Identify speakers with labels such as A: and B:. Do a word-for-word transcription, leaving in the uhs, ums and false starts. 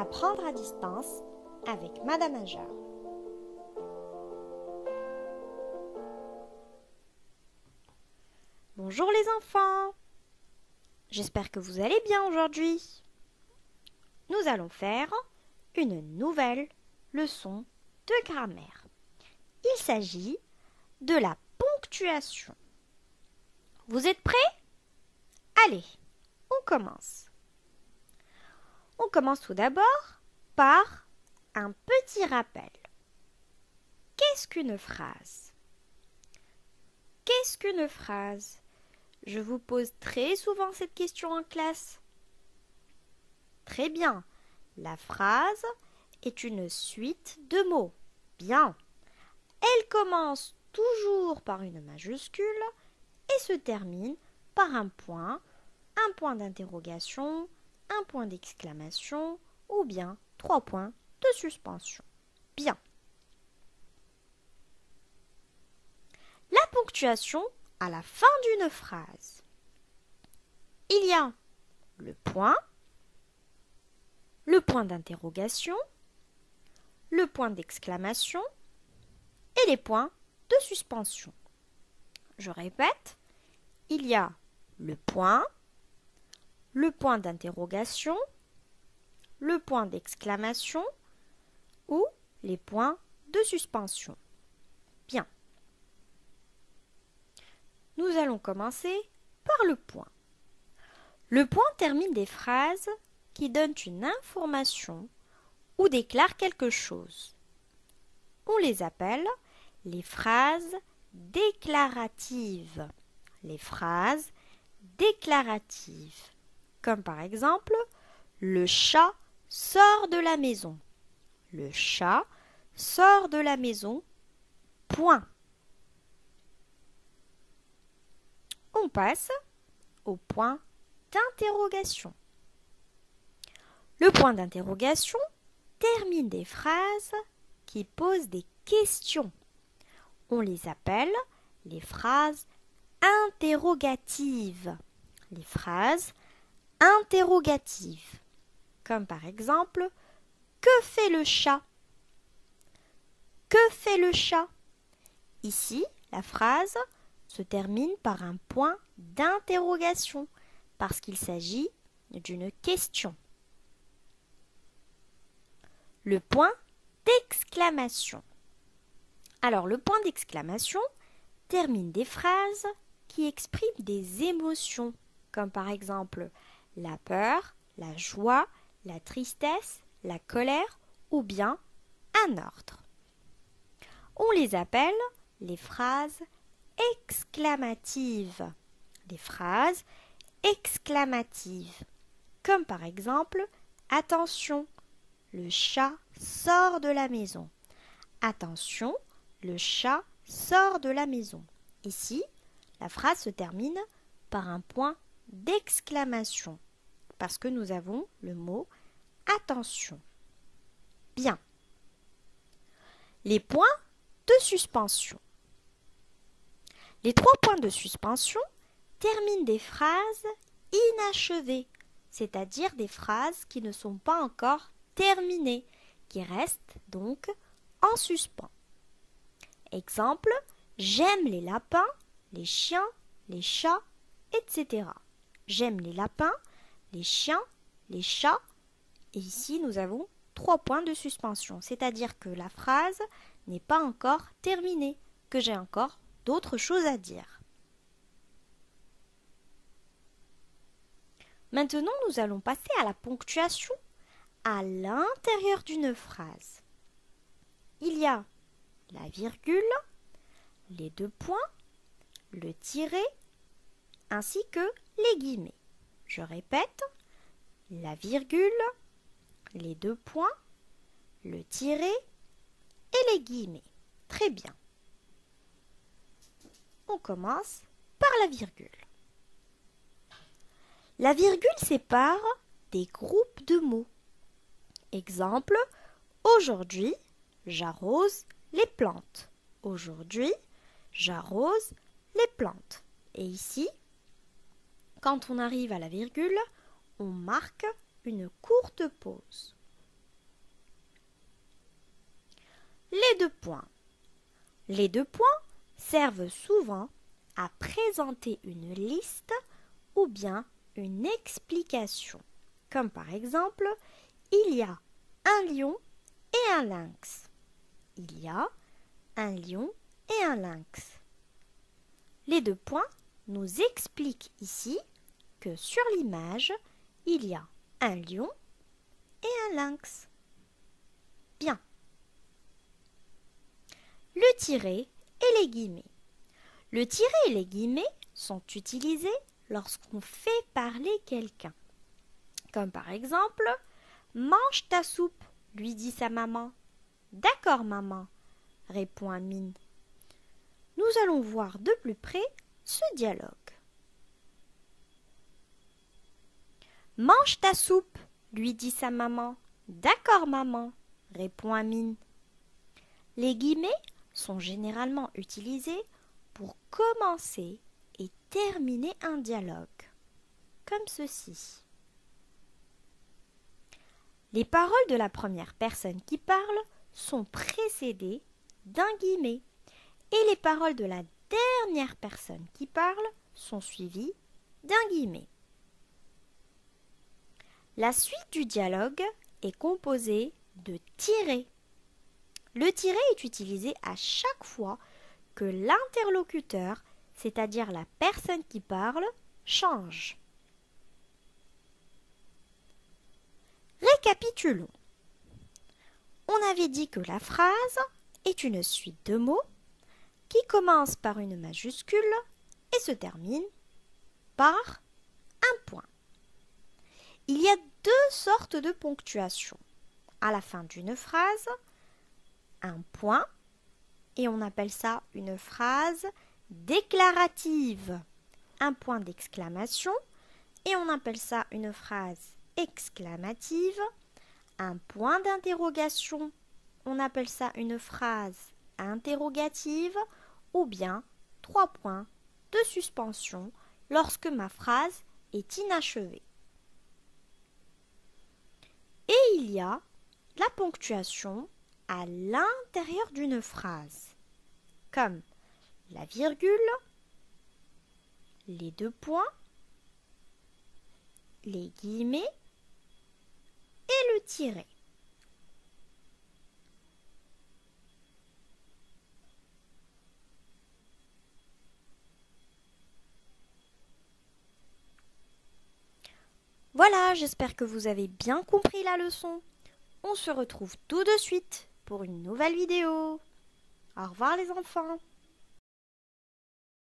A: Apprendre à distance avec Madame Ajar. Bonjour les enfants, j'espère que vous allez bien aujourd'hui. Nous allons faire une nouvelle leçon de grammaire. Il s'agit de la ponctuation. Vous êtes prêts? Allez, on commence. On commence tout d'abord par un petit rappel. Qu'est-ce qu'une phrase? Qu'est-ce qu'une phrase? Je vous pose très souvent cette question en classe. Très bien. La phrase est une suite de mots. Bien. Elle commence toujours par une majuscule et se termine par un point, un point d'interrogation, un point d'exclamation ou bien trois points de suspension. Bien. La ponctuation à la fin d'une phrase. Il y a le point, le point d'interrogation, le point d'exclamation et les points de suspension. Je répète, il y a le point, le point d'interrogation, le point d'exclamation ou les points de suspension. Bien. Nous allons commencer par le point. Le point termine des phrases qui donnent une information ou déclarent quelque chose. On les appelle les phrases déclaratives. Les phrases déclaratives. Comme par exemple, le chat sort de la maison. Le chat sort de la maison. Point. On passe au point d'interrogation. Le point d'interrogation termine des phrases qui posent des questions. On les appelle les phrases interrogatives. Les phrases interrogatives. Comme par exemple, que fait le chat? Que fait le chat? Ici, la phrase se termine par un point d'interrogation parce qu'il s'agit d'une question. Le point d'exclamation. Alors, le point d'exclamation termine des phrases qui expriment des émotions, comme par exemple la peur, la joie, la tristesse, la colère ou bien un ordre. On les appelle les phrases exclamatives. Les phrases exclamatives, comme par exemple attention, le chat sort de la maison. Attention, le chat sort de la maison. Ici, la phrase se termine par un point d'exclamation parce que nous avons le mot attention. Bien. Les points de suspension. Les trois points de suspension terminent des phrases inachevées, c'est-à-dire des phrases qui ne sont pas encore terminées, qui restent donc en suspens. Exemple, j'aime les lapins, les chiens, les chats, et cetera. J'aime les lapins, les chiens, les chats, et ici nous avons trois points de suspension, c'est-à-dire que la phrase n'est pas encore terminée, que j'ai encore d'autres choses à dire. Maintenant, nous allons passer à la ponctuation à l'intérieur d'une phrase. Il y a la virgule, les deux points, le tiret, ainsi que les guillemets. Je répète, la virgule, les deux points, le tiret et les guillemets. Très bien. On commence par la virgule. La virgule sépare des groupes de mots. Exemple, aujourd'hui, j'arrose les plantes. Aujourd'hui, j'arrose les plantes. Et ici, quand on arrive à la virgule, on marque une courte pause. Les deux points. Les deux points servent souvent à présenter une liste ou bien une explication. Comme par exemple, il y a un lion et un lynx. Il y a un lion et un lynx. Les deux points nous expliquent ici que sur l'image, il y a un lion et un lynx. Bien. Le tiret et les guillemets. Le tiret et les guillemets sont utilisés lorsqu'on fait parler quelqu'un. Comme par exemple, « Mange ta soupe », lui dit sa maman. « D'accord, maman », répond Amine. Nous allons voir de plus près ce dialogue. « Mange ta soupe », lui dit sa maman. « D'accord, maman », répond Amine. Les guillemets sont généralement utilisés pour commencer et terminer un dialogue, comme ceci. Les paroles de la première personne qui parle sont précédées d'un guillemet et les paroles de la dernière personne qui parle sont suivies d'un guillemet. La suite du dialogue est composée de tirets. Le tiret est utilisé à chaque fois que l'interlocuteur, c'est-à-dire la personne qui parle, change. Récapitulons. On avait dit que la phrase est une suite de mots qui commence par une majuscule et se termine par un point. Il y a deux sortes de ponctuation. À la fin d'une phrase, un point, et on appelle ça une phrase déclarative. Un point d'exclamation, et on appelle ça une phrase exclamative. Un point d'interrogation, on appelle ça une phrase interrogative, ou bien trois points de suspension lorsque ma phrase est inachevée. Et il y a la ponctuation à l'intérieur d'une phrase, comme la virgule, les deux points, les guillemets et le tiret. Voilà, j'espère que vous avez bien compris la leçon. On se retrouve tout de suite pour une nouvelle vidéo. Au revoir les enfants.